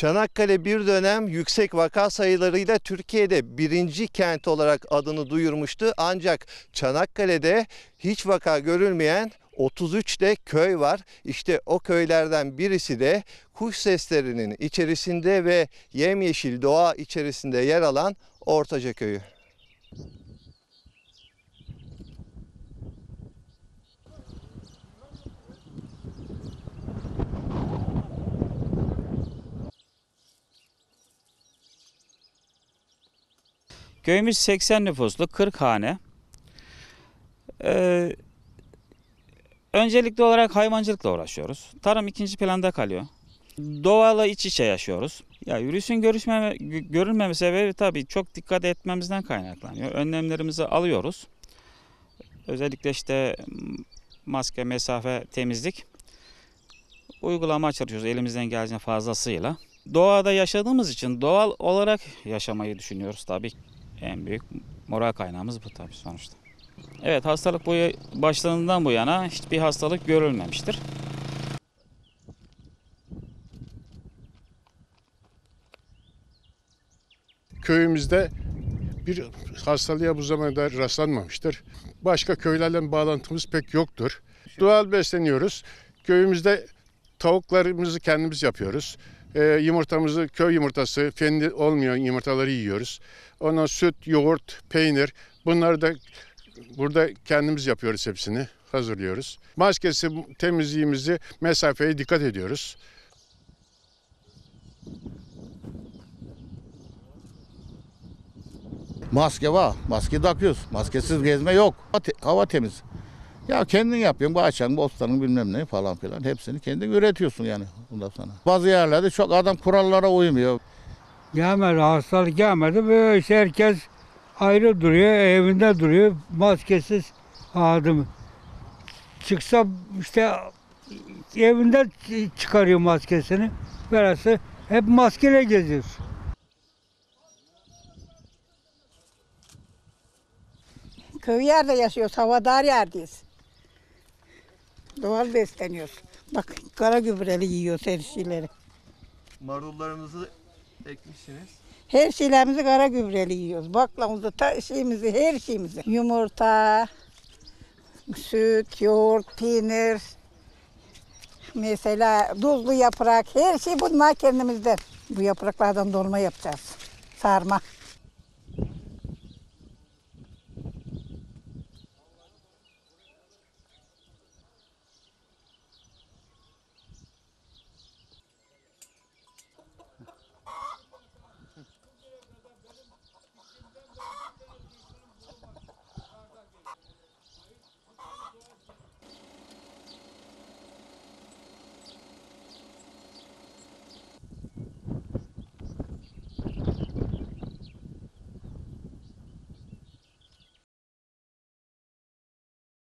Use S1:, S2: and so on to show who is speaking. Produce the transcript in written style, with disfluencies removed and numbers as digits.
S1: Çanakkale bir dönem yüksek vaka sayılarıyla Türkiye'de birinci kent olarak adını duyurmuştu. Ancak Çanakkale'de hiç vaka görülmeyen 33 de köy var. İşte o köylerden birisi de kuş seslerinin içerisinde ve yemyeşil doğa içerisinde yer alan Ortaca Köyü.
S2: Köyümüz 80 nüfuslu, 40 hane. Öncelikli olarak hayvancılıkla uğraşıyoruz. Tarım ikinci planda kalıyor. Doğayla iç içe yaşıyoruz. Ya yürüyüşün görülmeme sebebi tabii çok dikkat etmemizden kaynaklanıyor. Önlemlerimizi alıyoruz. Özellikle işte maske, mesafe, temizlik uygulama çalışıyoruz elimizden geldiğince fazlasıyla. Doğada yaşadığımız için doğal olarak yaşamayı düşünüyoruz tabii. En büyük moral kaynağımız bu tabii sonuçta. Evet, hastalık başladığından bu yana hiçbir hastalık görülmemiştir.
S3: Köyümüzde bir hastalığa bu zamana kadar rastlanmamıştır. Başka köylerle bağlantımız pek yoktur. Doğal besleniyoruz. Köyümüzde tavuklarımızı kendimiz yapıyoruz. Yumurtamızı köy yumurtası, fendi olmayan yumurtaları yiyoruz. Ondan süt, yoğurt, peynir bunları da burada kendimiz yapıyoruz hepsini. Hazırlıyoruz. Maskesi, temizliğimizi, mesafeye dikkat ediyoruz.
S4: Maske var. Maske takıyoruz. Maskesiz gezme yok. Hava temiz. Ya kendin yapıyorsun. Bahçenin, bostanın bilmem ne falan filan. Hepsini kendin üretiyorsun yani bundan sonra. Bazı yerlerde çok adam kurallara uymuyor.
S5: Gelmedi, hastalık gelmedi. Böyle işte herkes ayrı duruyor, evinde duruyor. Maskesiz adım. Çıksa işte evinde çıkarıyor maskesini. Böylesi hep maskeyle geziyor.
S6: Köy yerde yaşıyoruz, havadar yerdeyiz. Doğal besleniyoruz. Bak kara gübreli yiyoruz her şeyleri.
S1: Marullarınızı ekmişsiniz.
S6: Her şeylerimizi kara gübreli yiyoruz. Baklavamızı, şeyimizi, her şeyimizi. Yumurta, süt, yoğurt, peynir, mesela tuzlu yaprak, her şey bunlar kendimizden. Bu yapraklardan dolma yapacağız. Sarma.